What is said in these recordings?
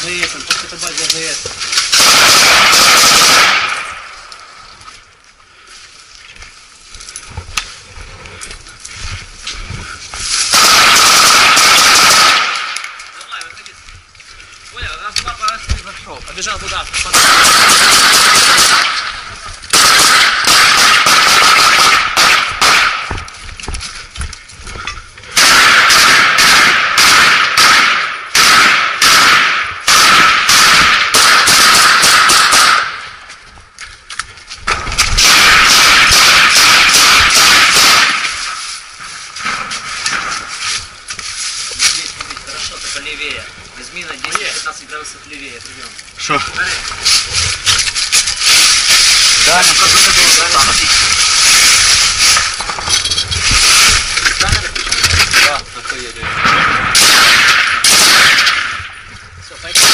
АГС, просто это базе АГС. Давай, выходи. Понял, раз два по раз ты зашел. Побежал туда. Левее. Возьми на 10-15 градусов левее. Прием. Что? Да, ну как это было? Да, на то едет. Все, поехали.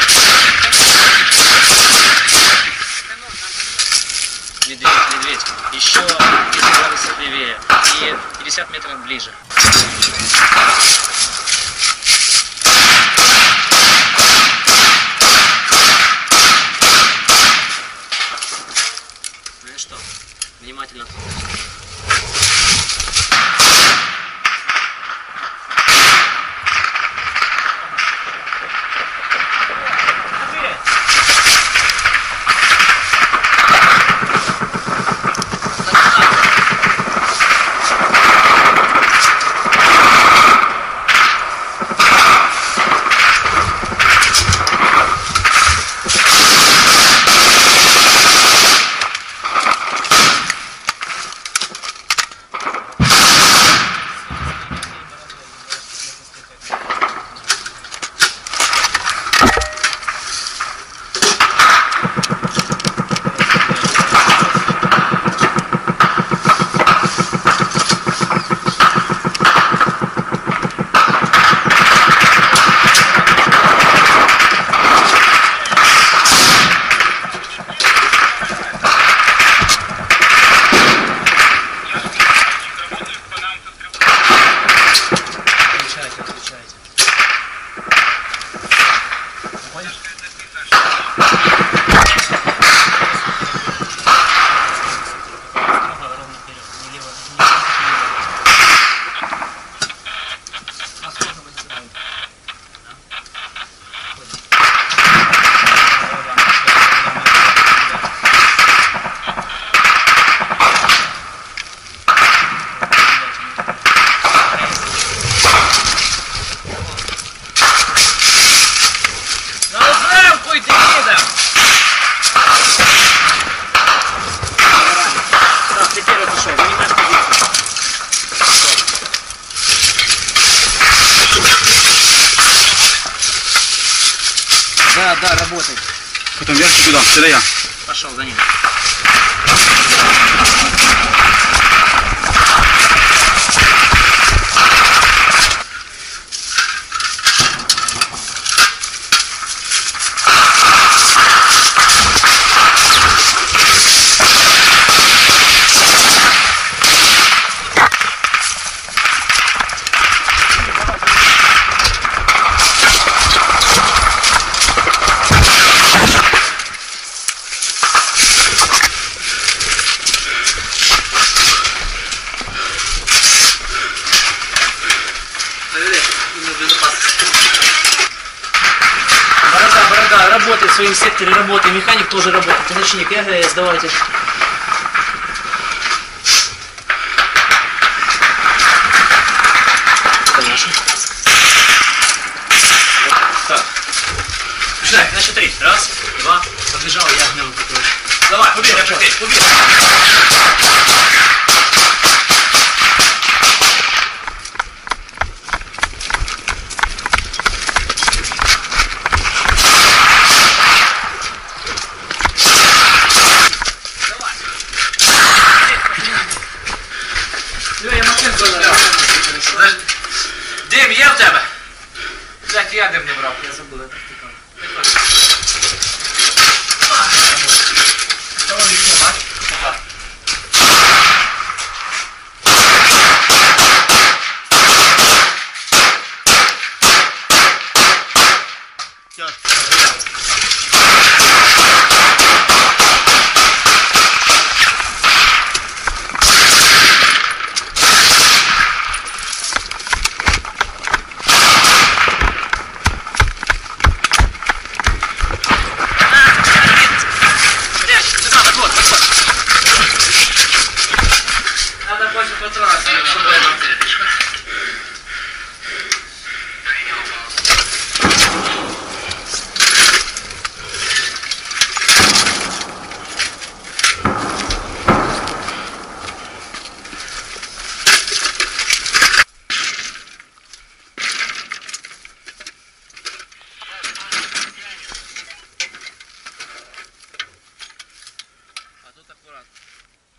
Медведь. Еще 10 градусов левее. И 50 метров ближе. Что? Внимательно. Да, работает. Потом вверх туда, сюда я. Пошел за ним. Борода, работает в своем секторе, работает, механик тоже работает, начальник АГС, давайте. Конечно. Так. Ждай, на счет 3. Раз, два, побежал, я огнем такой. Давай, убей, убей. Дим є в тебе? Блять, я дим не брав, я забув, я так тікав. Давай вікно, бач?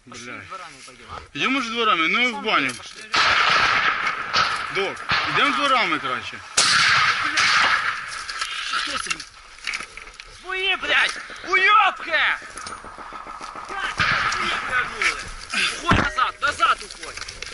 Пошли Блядь. дворами пойдем, а? Йдемо ж дворами, ну в баню. Пошли. Док, йдемо дворами краще. Хто це? Свої, блядь! Уйобки! Блядь, свої вернули! Уходь назад, назад уходь!